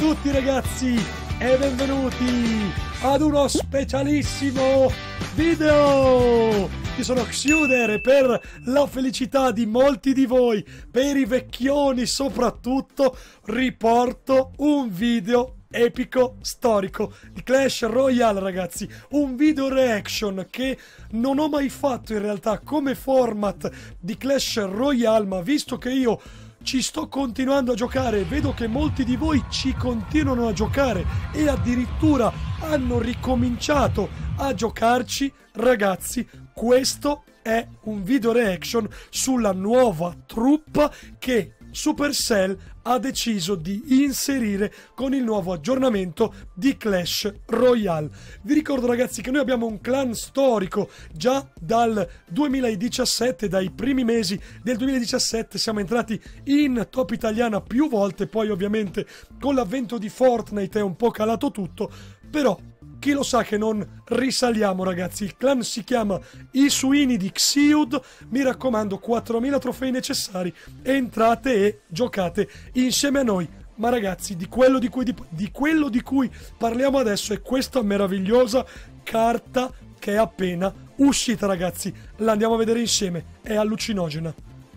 tutti ragazzi e benvenuti ad uno specialissimo video. Io sono Xuder e per la felicità di molti di voi, per i vecchioni soprattutto, riporto un video epico, storico di Clash Royale ragazzi. Un video reaction che non ho mai fatto in realtà come format di Clash Royale, ma visto che io ci sto continuando a giocare e vedo che molti di voi ci continuano a giocare e addirittura hanno ricominciato a giocarci, ragazzi, questo è un video reaction sulla nuova truppa che Supercell ha deciso di inserire con il nuovo aggiornamento di Clash Royale. Vi ricordo ragazzi che noi abbiamo un clan storico già dal 2017, dai primi mesi del 2017 siamo entrati in top italiana più volte, poi ovviamente con l'avvento di Fortnite è un po' calato tutto, però chi lo sa che non risaliamo ragazzi. Il clan si chiama I Suini di Xiud. Mi raccomando, 4000 trofei necessari, entrate e giocate insieme a noi. Ma ragazzi, di quello di cui parliamo adesso è questa meravigliosa carta che è appena uscita ragazzi. La andiamo a vedere insieme, è allucinogena.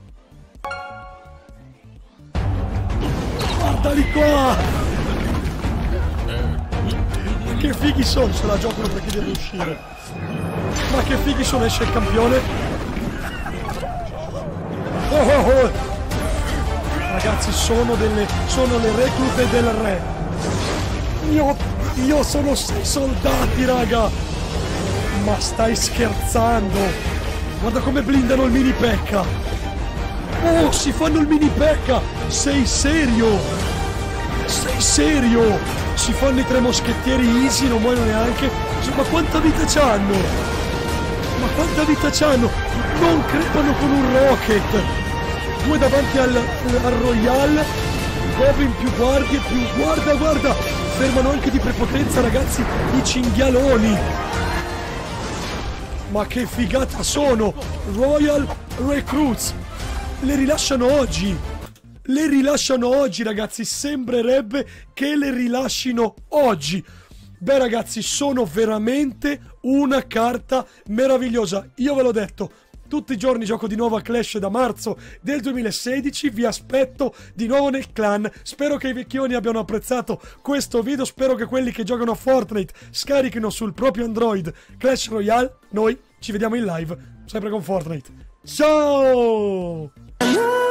Guardali qua! Che fighi sono, se la giocano perché deve uscire. Ma che fighi sono, esce il campione. Oh oh oh. Ragazzi, sono le reclute del re. Io sono 6 soldati, raga. Ma stai scherzando? Guarda come blindano il mini P.E.K.K.A. Oh, si fanno il mini P.E.K.K.A. Sei serio? Sei serio? Si fanno i 3 moschettieri easy, non muoiono neanche. Ma quanta vita c'hanno? Ma quanta vita c'hanno? Non crepano con un rocket. 2 davanti al Royale. Goblin più guardie, più... Guarda! Fermano anche di prepotenza, ragazzi, i cinghialoni. Ma che figata sono! Royal Recruits. Le rilasciano oggi. Le rilasciano oggi ragazzi, sembrerebbe che le rilascino oggi. Beh ragazzi, sono veramente una carta meravigliosa. Io ve l'ho detto, tutti i giorni gioco di nuovo a Clash da marzo del 2016. Vi aspetto di nuovo nel clan. Spero che i vecchioni abbiano apprezzato questo video. Spero che quelli che giocano a Fortnite scarichino sul proprio Android Clash Royale. Noi ci vediamo in live, sempre con Fortnite. Ciao!